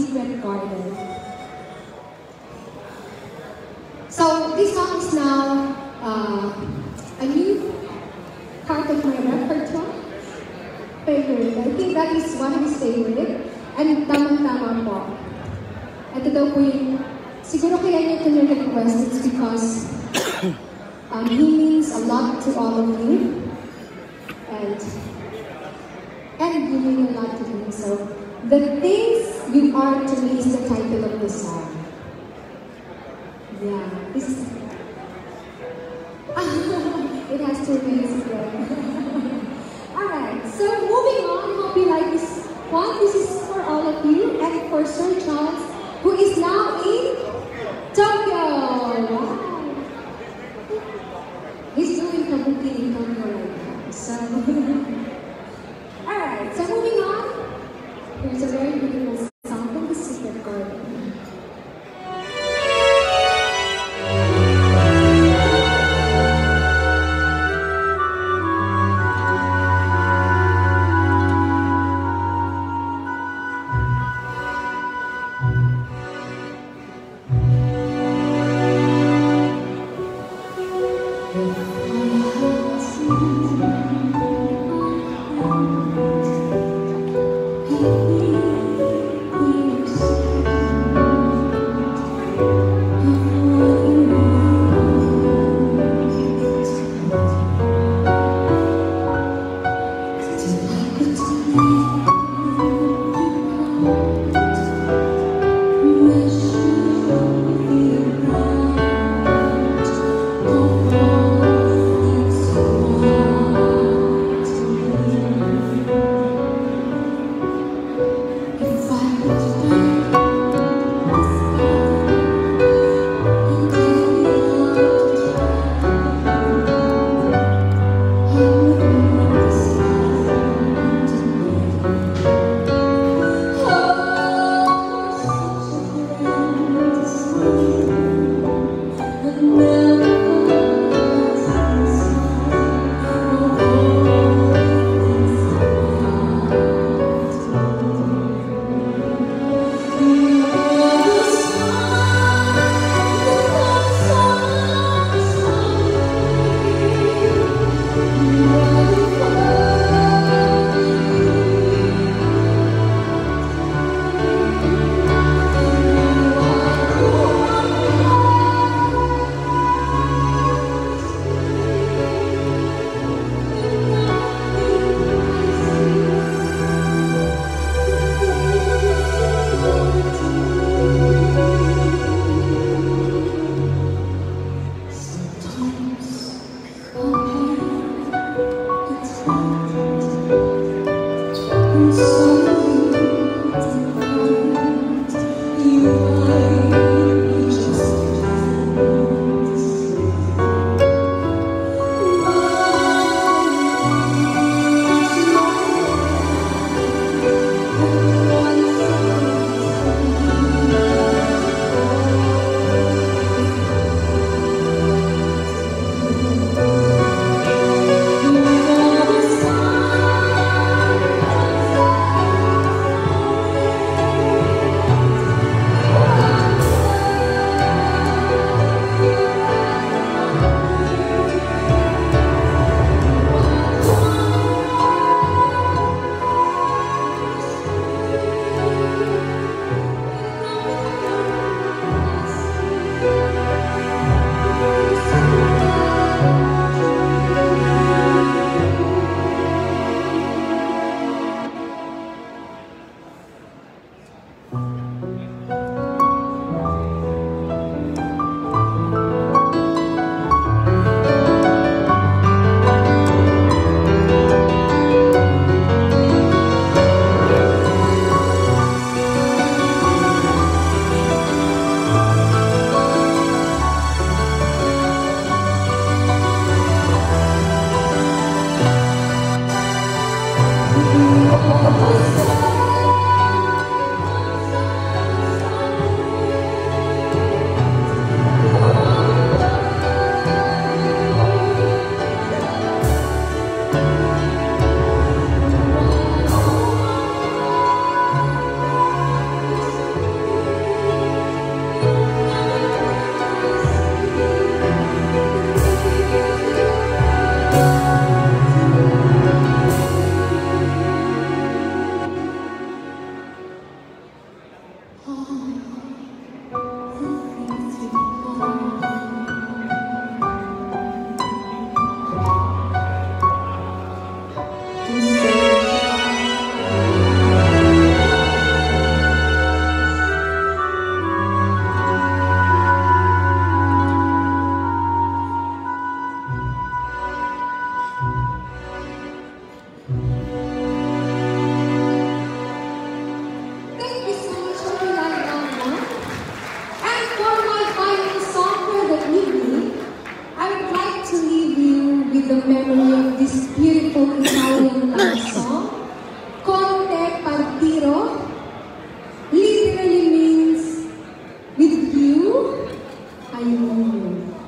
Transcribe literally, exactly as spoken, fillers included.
Secret Garden. So this song is now uh, a new part of my repertoire. Favorite. I think that is one of his favorite. And tamang-tama po. Ito daw po yung, siguro kaya niya ito request, it's because um, he means a lot to all of you. And, and you mean a lot to him. So, the things you are to me is the title of the song. Yeah, this is... it has two minutes again. Alright, so moving on, hope you like this one. This is for all of you and for Sir Charles, who is now in Tokyo. Wow. He's doing kabuki in Tokyo right now. So, alright, so moving on, here's a very beautiful song from the Secret Garden. Thank you so much for that, Anna. And for my final song for the evening, I would like to leave you with the memory of this beautiful Italian love song, Con te partirò. Literally means, with you, I move.